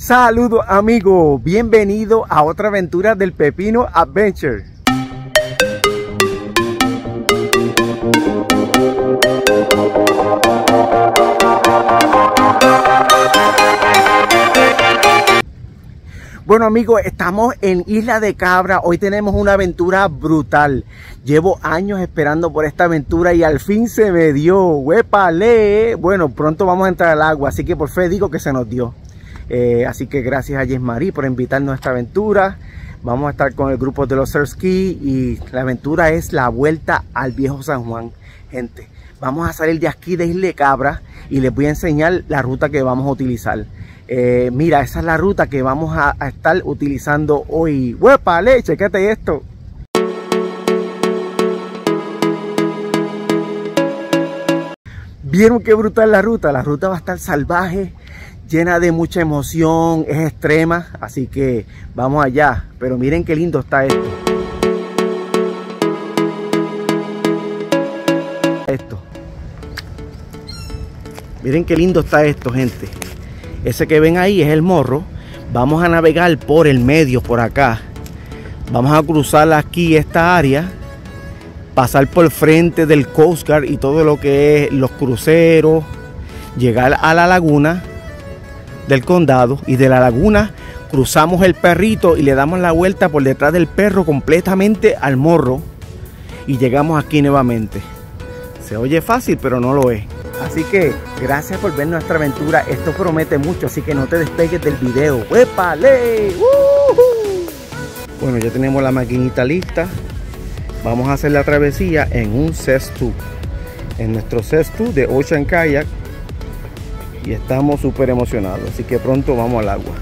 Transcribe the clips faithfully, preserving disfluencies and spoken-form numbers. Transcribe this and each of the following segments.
Saludos amigos, bienvenido a otra aventura del Pepino Adventure. Bueno amigos, estamos en Isla de Cabra. Hoy tenemos una aventura brutal. Llevo años esperando por esta aventura y al fin se me dio. ¡Huépale! Bueno, pronto vamos a entrar al agua, así que por fe digo que se nos dio. Eh, así que gracias a Yesmarí por invitarnos a esta aventura. Vamos a estar con el grupo de los Surf Ski y la aventura es la vuelta al Viejo San Juan. Gente, vamos a salir de aquí de Isla de Cabra y les voy a enseñar la ruta que vamos a utilizar. Eh, mira, esa es la ruta que vamos a, a estar utilizando hoy. ¡Huépale! Chécate esto. ¿Vieron qué brutal la ruta? La ruta va a estar salvaje, llena de mucha emoción, es extrema, así que vamos allá. Pero miren qué lindo está esto. Esto. Miren qué lindo está esto, gente. Ese que ven ahí es el morro. Vamos a navegar por el medio, por acá. Vamos a cruzar aquí esta área, pasar por frente del Coast Guard y todo lo que es los cruceros, llegar a la laguna del condado y de la laguna cruzamos el perrito y le damos la vuelta por detrás del perro completamente al morro y llegamos aquí nuevamente. Se oye fácil, pero no lo es. Así que gracias por ver nuestra aventura. Esto promete mucho, así que no te despegues del video. ¡Huépale! ¡Uh-huh! Bueno, ya tenemos la maquinita lista. Vamos a hacer la travesía en un Cess two, en nuestro Cess two de Ocean Kayak, y estamos súper emocionados, así que pronto vamos al agua.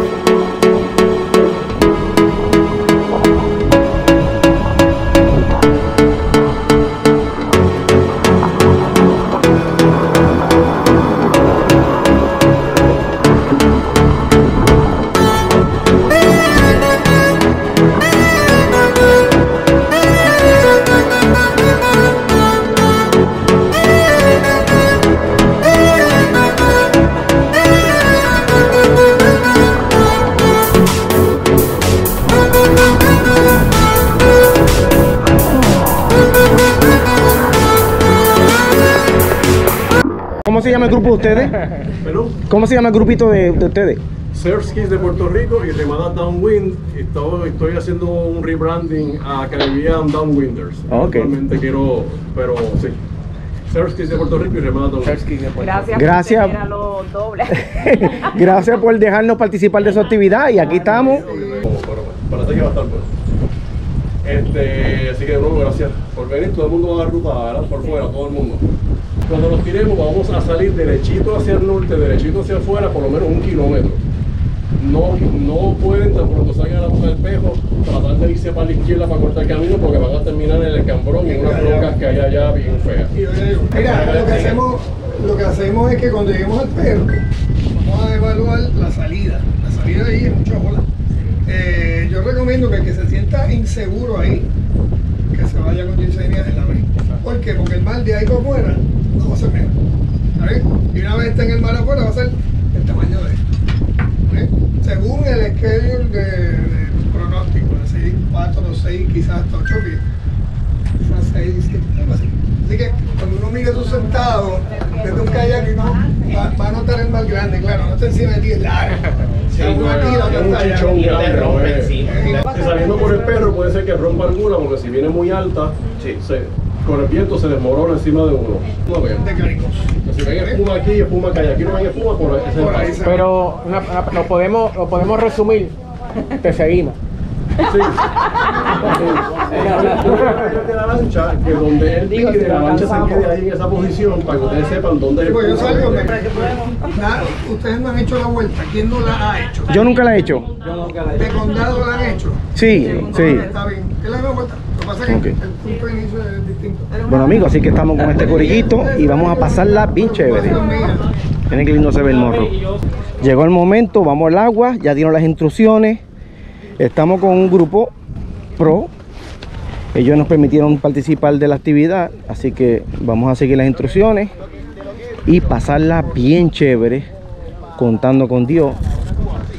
¿Cómo se llama el grupo de ustedes? ¿Perú? ¿Cómo se llama el grupito de, de ustedes? Surf Skis de Puerto Rico y Remada Downwind. Estoy, estoy haciendo un rebranding a Caribbean Downwinders. Okay. Actualmente quiero, pero sí. Surf Skis de Puerto Rico y Remada Downwind. Gracias, Gracias. por tener a los dobles. Gracias por dejarnos participar de su actividad y aquí estamos. Para ti que va a estar bueno. Este, así que de nuevo, gracias por venir. Todo el mundo va a dar ruta, ¿verdad? Por fuera, todo el mundo. Cuando nos tiremos vamos a salir derechito hacia el norte, derechito hacia afuera, por lo menos un kilómetro. No, no pueden, tan pronto salgan a la boca del Pejo, tratar de irse para la izquierda para cortar el camino porque van a terminar en el Cambrón y en unas rocas que hay allá bien feas. Mira, lo que hacemos, lo que hacemos es que cuando lleguemos al Perro, vamos a evaluar la salida. La salida de ahí es mucha ola. Eh, yo recomiendo que el que se sienta inseguro ahí, que se vaya con Yesenia en la vez. ¿Por qué? Porque el mar de ahí para afuera no va a ser menos. ¿Sabes? Y una vez está en el mar afuera va a ser el tamaño de esto. ¿Sabes? Según el schedule de, de pronóstico, de seis, cuatro, seis, quizás hasta ocho pies. Quizás seis, algo así. Así que cuando uno mire eso sentado desde un kayak, no, va, va a notar el mar grande, claro, no está encima de ti, es largo. Sí, no, aquí, la es un otra allá. chichón Y no te grande, rompe ¿no? encima. Si saliendo por el Perro puede ser que rompa alguna porque si viene muy alta, Sí. se, con el viento se desmorona encima de uno. No vean. De caricos. Si ven espuma aquí, espuma que hay. Aquí no ven espuma, por ese Por ahí paso. se- Pero una- una- lo podemos lo podemos resumir. Te seguimos. Sí. De la lancha, que donde él tire, la lancha se quede ahí en esa posición para que ustedes sepan dónde es. Pues yo salgo, me... Nada, ustedes no han hecho la vuelta, ¿quién no la ha hecho? Yo nunca la he hecho. ¿De condado la han hecho? Sí, sí. Está bien, es la misma vuelta. Lo que pasa es que Ok. el punto de inicio es distinto. Bueno amigos, así que estamos con este corillito y vamos a pasarla bien chévere. Miren que lindo se ve el morro. Llegó el momento, vamos al agua, ya dieron las instrucciones. Estamos con un grupo pro. Ellos nos permitieron participar de la actividad, así que vamos a seguir las instrucciones y pasarla bien chévere, contando con Dios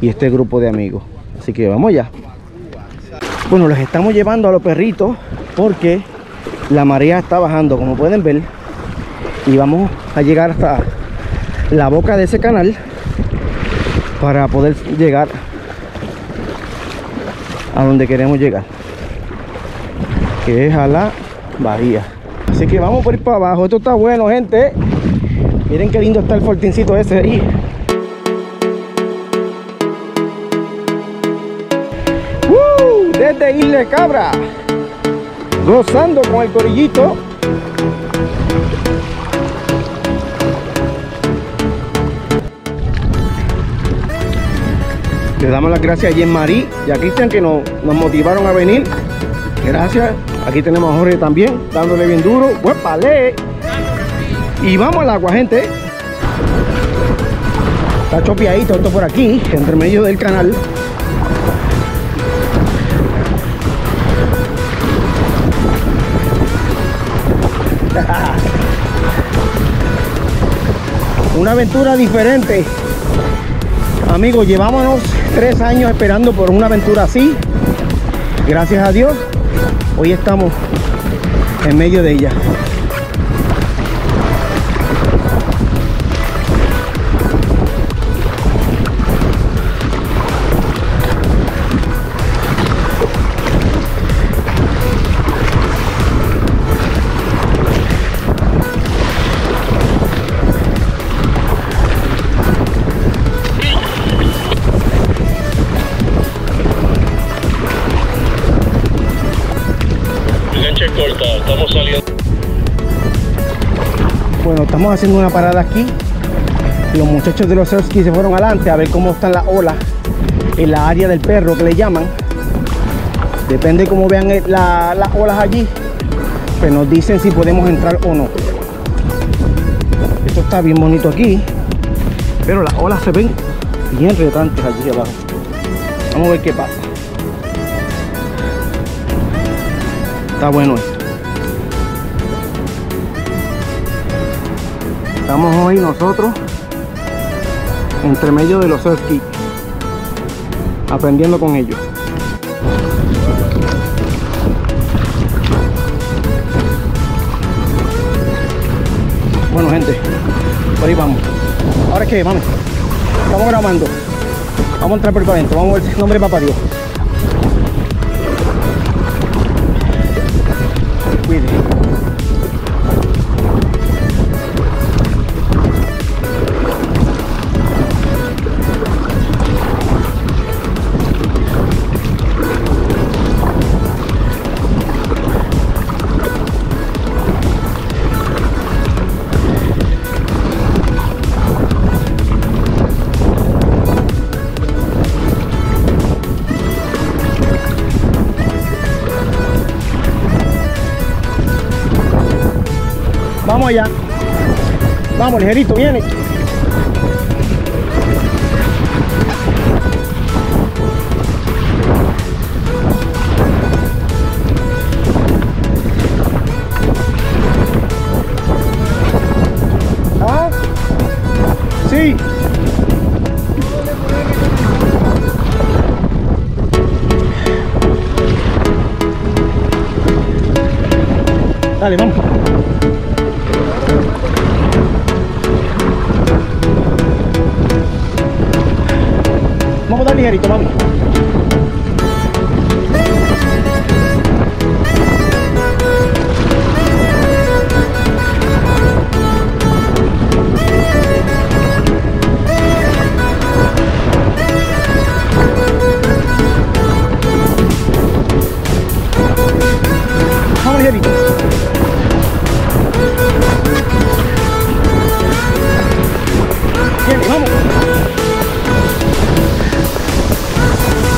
y este grupo de amigos. Así que vamos allá. Bueno, los estamos llevando a los perritos porque la marea está bajando, como pueden ver, y vamos a llegar hasta la boca de ese canal para poder llegar a donde queremos llegar, que es a la bahía. Así que vamos por ir para abajo. Esto está bueno, gente. Miren qué lindo está el fortincito ese ahí. ¡Uh! Desde Isla Cabra, gozando con el corillito. Le damos las gracias a Jean-Marie y a Cristian que nos, nos motivaron a venir. Gracias. Aquí tenemos a Jorge también, dándole bien duro. ¡Huépale! Y vamos al agua, gente. Está chopeadito esto por aquí, entre medio del canal. Una aventura diferente. Amigos, llevámonos tres años esperando por una aventura así. Gracias a Dios, hoy estamos en medio de ella. Corta, estamos saliendo. Bueno, estamos haciendo una parada aquí. Los muchachos de los surfskis se fueron adelante a ver cómo están las olas en la área del perro, que le llaman. Depende cómo vean la, las olas allí, pues nos dicen si podemos entrar o no. Esto está bien bonito aquí, pero las olas se ven bien retantes allí abajo. Vamos a ver qué pasa. Está bueno esto. Estamos hoy nosotros entre medio de los surfskis, aprendiendo con ellos. Bueno, gente, por ahí vamos. Ahora es que vamos, estamos grabando. Vamos a entrar por acá adentro. Vamos a ver el nombre de papá Dios. Cuide. Vamos allá. Vamos, ligerito, viene. ¿Ah? Sí. Dale, vamos. Vamos a dar ligerito, vamos. Vamos ligerito. Bien, vamos.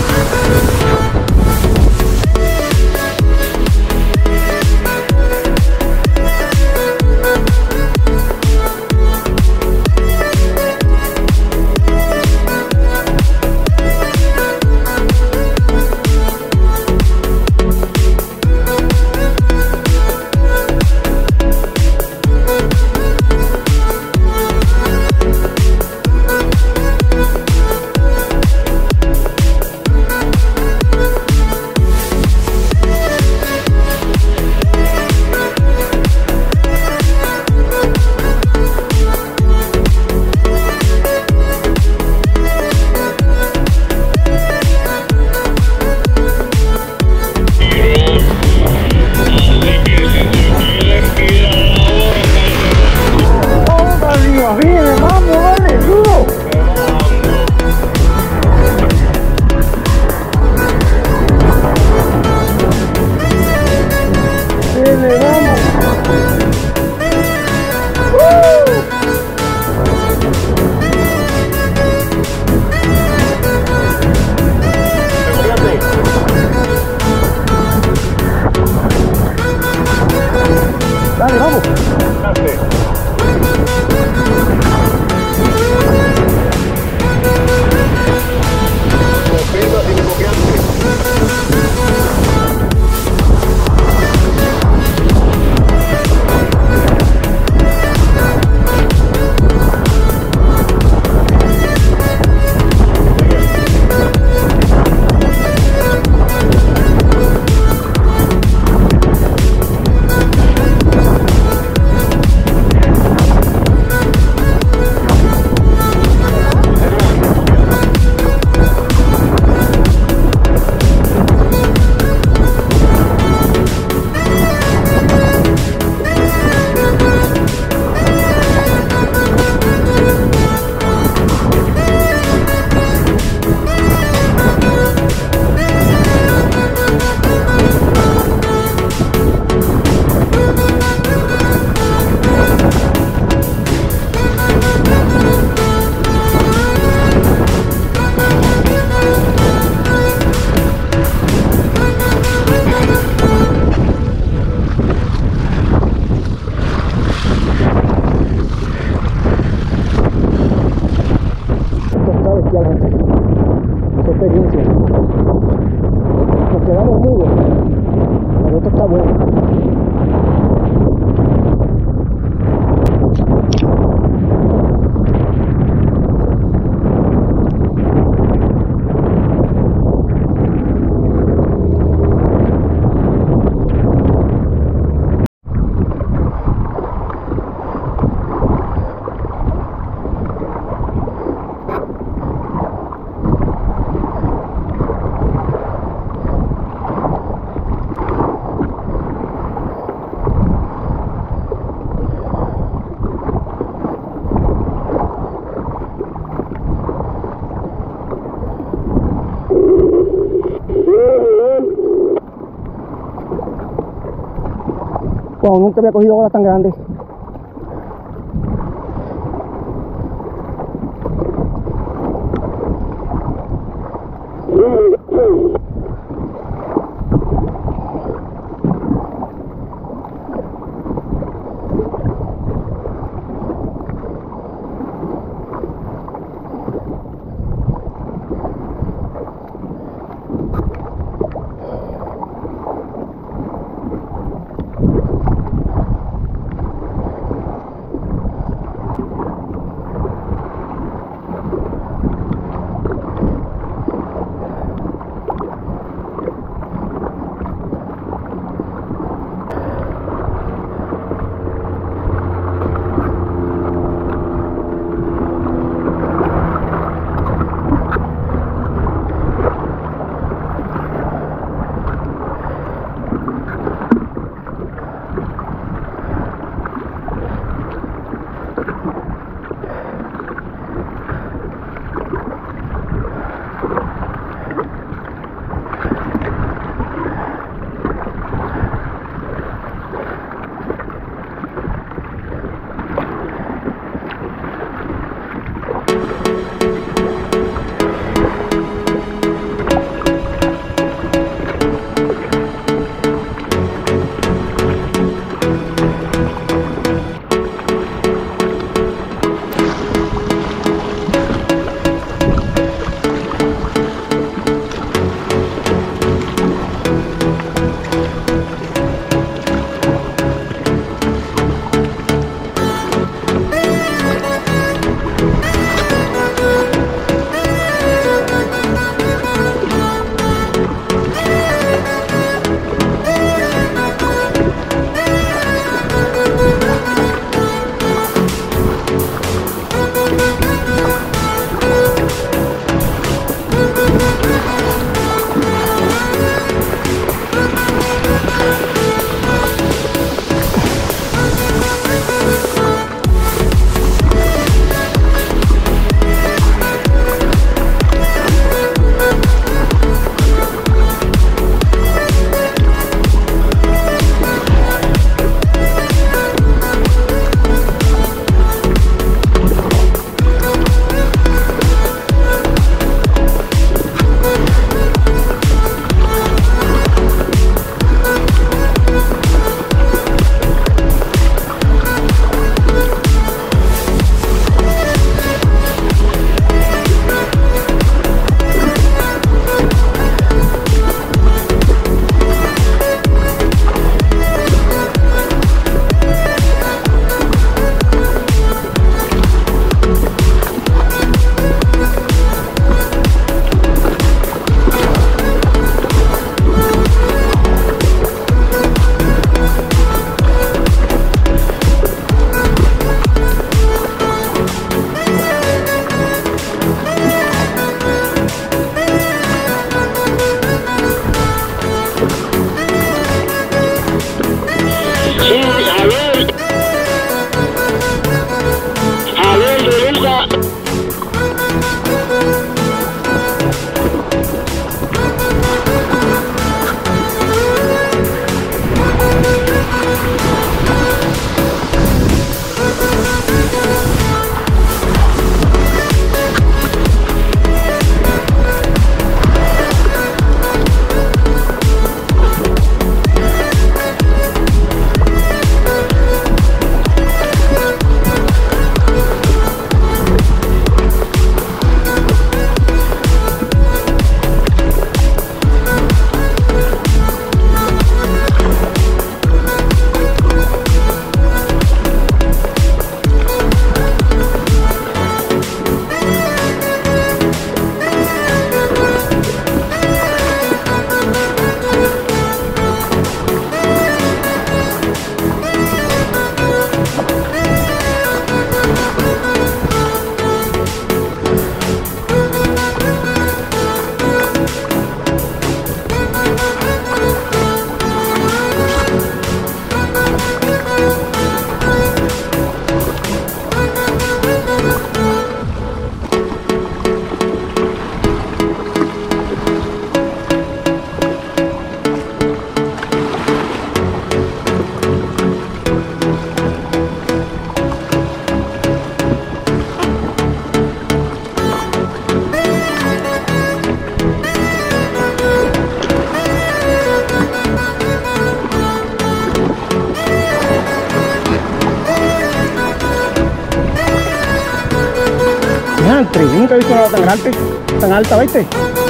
especial, gente. Qué experiencia. Nos quedamos mudos, pero esto está bueno. Wow, nunca había cogido olas tan grandes. Yo nunca he visto nada tan alta, tan alta, ¿viste?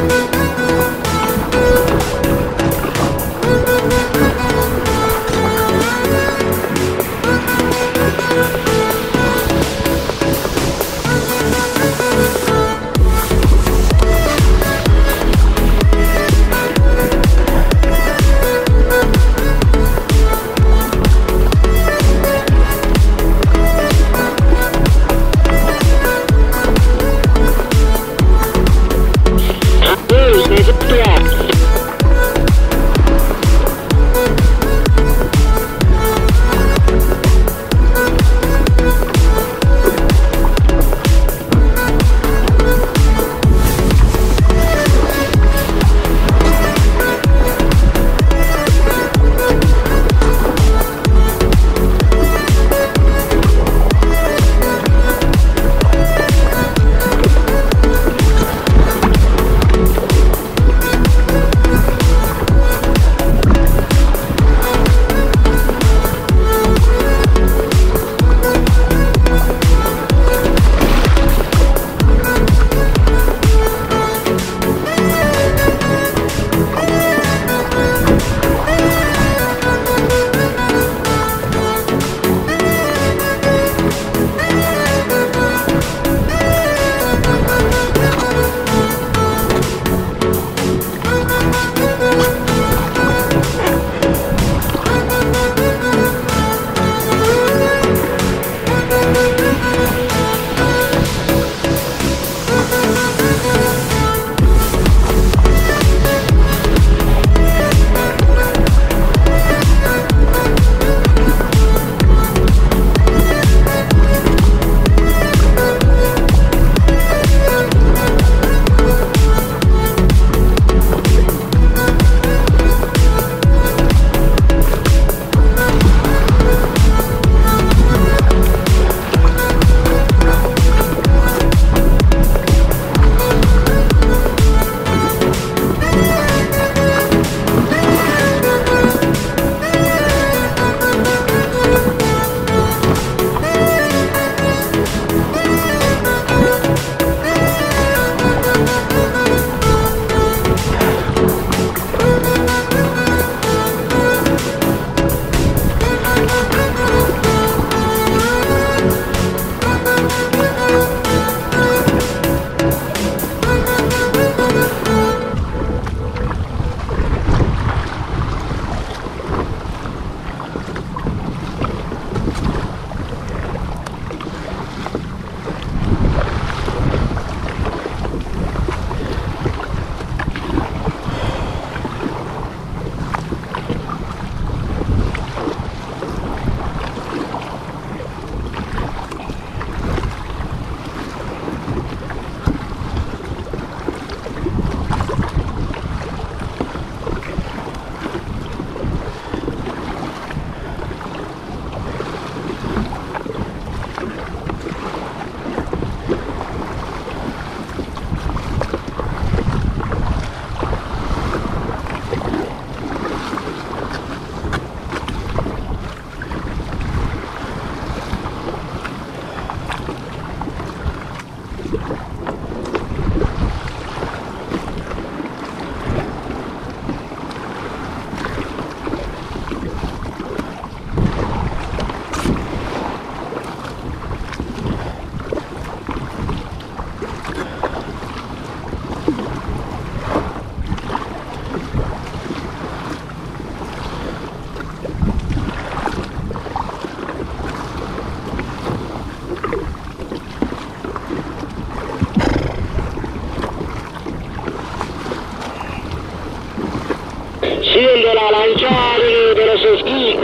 siendo la lancha de, de los esquís.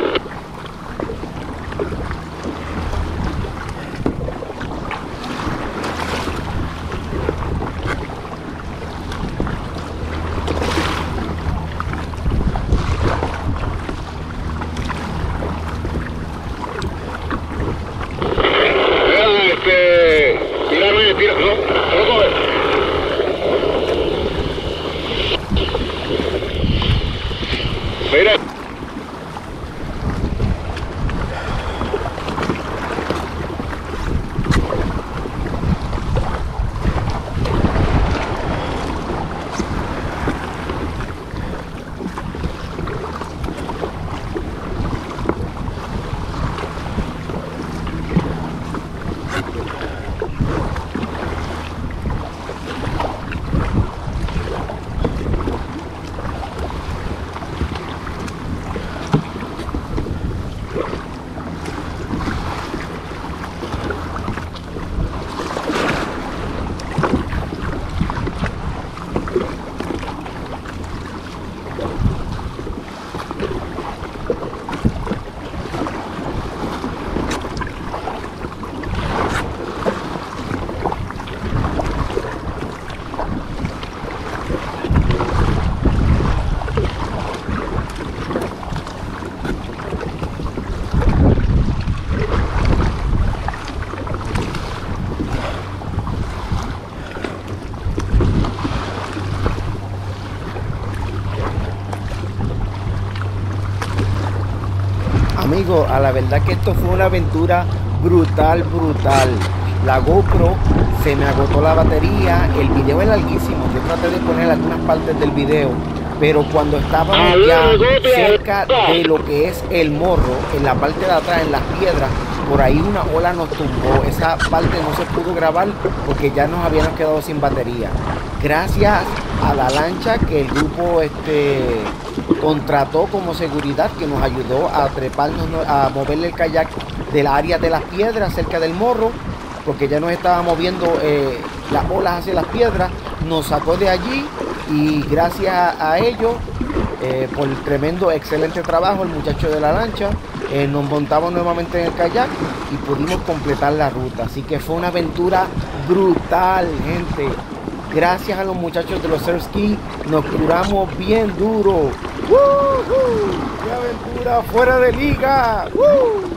amigos, a la verdad que esto fue una aventura brutal, brutal. La GoPro se me agotó la batería, el video es larguísimo, yo traté de poner algunas partes del video, pero cuando estábamos ya cerca de lo que es el morro, en la parte de atrás, en las piedras, por ahí una ola nos tumbó. Esa parte no se pudo grabar porque ya nos habíamos quedado sin batería. Gracias a la lancha que el grupo este, contrató como seguridad, que nos ayudó a treparnos, a moverle el kayak del área de las piedras cerca del morro, porque ya nos estaba moviendo eh, las olas hacia las piedras, nos sacó de allí y gracias a, a ellos, eh, por el tremendo, excelente trabajo, el muchacho de la lancha, eh, nos montamos nuevamente en el kayak y pudimos completar la ruta. Así que fue una aventura brutal, gente. Gracias a los muchachos de los surf ski, nos curamos bien duro. ¡Woohoo! ¡Qué aventura fuera de liga! ¡Woo!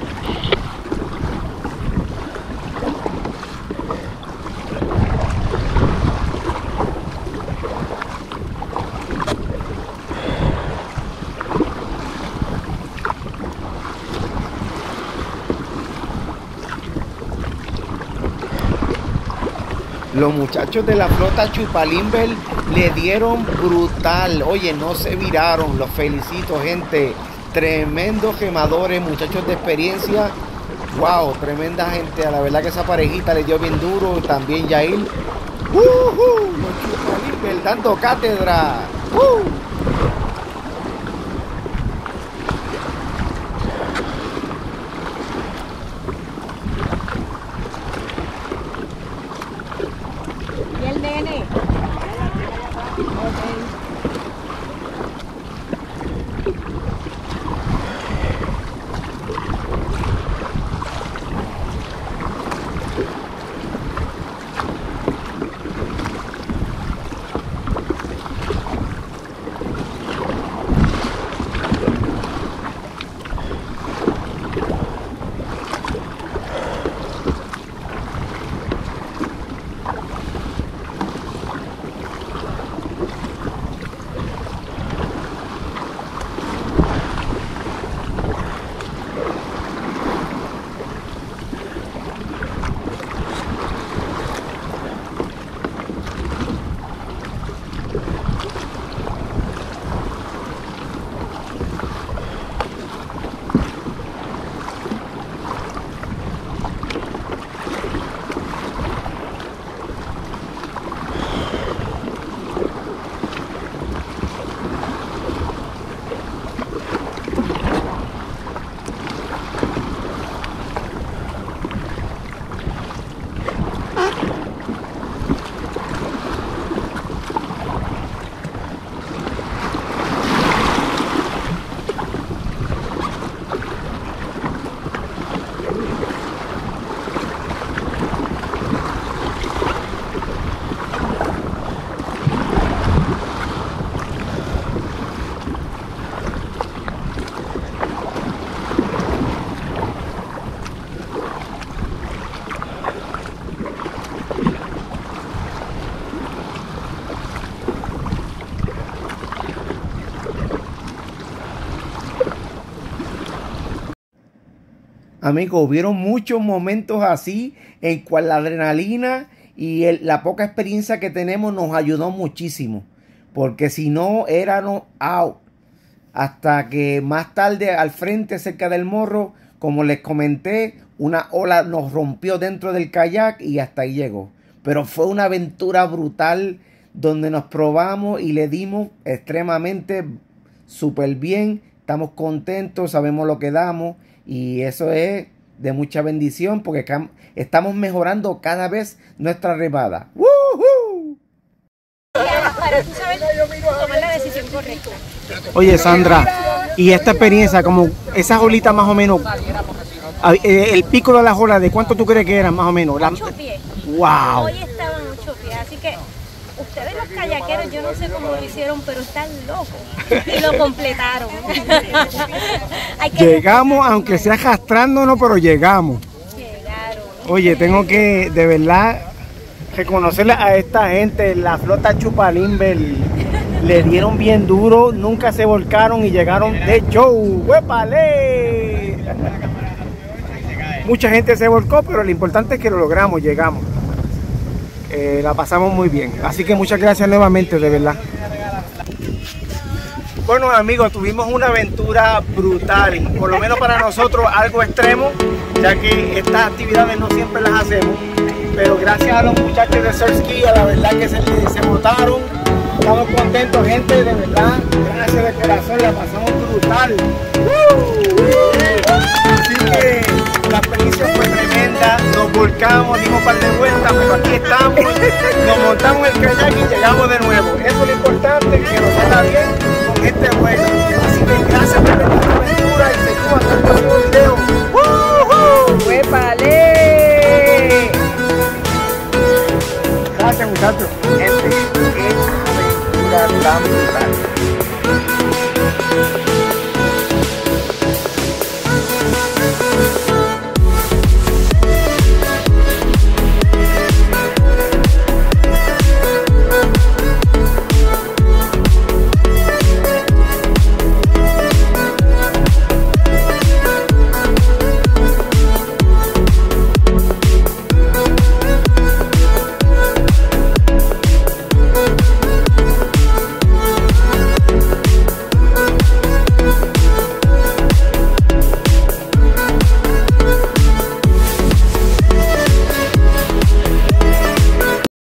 Los muchachos de la flota Chupalimber le dieron brutal. Oye, no se viraron. Los felicito, gente. Tremendos quemadores, muchachos de experiencia. Wow, tremenda gente. A la verdad que esa parejita le dio bien duro. También Yair. Uh -huh, los Chupalimber dando cátedra. Uh. Amigos, hubieron muchos momentos así en cual la adrenalina y el, la poca experiencia que tenemos nos ayudó muchísimo. Porque si no, éramos out. Hasta que más tarde al frente, cerca del morro, como les comenté, una ola nos rompió dentro del kayak y hasta ahí llegó. Pero fue una aventura brutal donde nos probamos y le dimos extremadamente súper bien. Estamos contentos, sabemos lo que damos. Y eso es de mucha bendición porque estamos mejorando cada vez nuestra remada. ¡Woohoo! Para tú saber tomar la decisión correcta. Oye, Sandra, y esta experiencia, como esas olitas más o menos, el pico de las olas, ¿de cuánto tú crees que eran más o menos? Ocho pies. ¡Wow! Hoy estaban ocho pies, así que ustedes los kayakeros, yo no sé cómo lo hicieron, pero están locos y lo completaron. Hay que llegamos, aunque sea arrastrándonos, pero llegamos. Llegaron. Oye, tengo que, de verdad, reconocerle a esta gente, la flota Chupalimber, le dieron bien duro, nunca se volcaron y llegaron de show. ¡Huépale! Mucha gente se volcó, pero lo importante es que lo logramos, llegamos. Eh, la pasamos muy bien. Así que muchas gracias nuevamente, de verdad. Bueno, amigos, tuvimos una aventura brutal, por lo menos para nosotros algo extremo, ya que estas actividades no siempre las hacemos, pero gracias a los muchachos de Surf Ski, a la verdad que se, se botaron, estamos contentos, gente, de verdad, gracias de corazón, la pasamos brutal. Así que la experiencia fue tremenda, nos volcamos, dimos un par de vueltas, pero aquí estamos, nos montamos el kayak y llegamos de nuevo. Eso es lo importante, que nos salga bien con gente buena. Así que gracias por ver esta aventura y seguimos hasta el próximo video. ¡Woohoo! ¡Huépale! Gracias, muchachos. Gente, qué aventura tan brutal.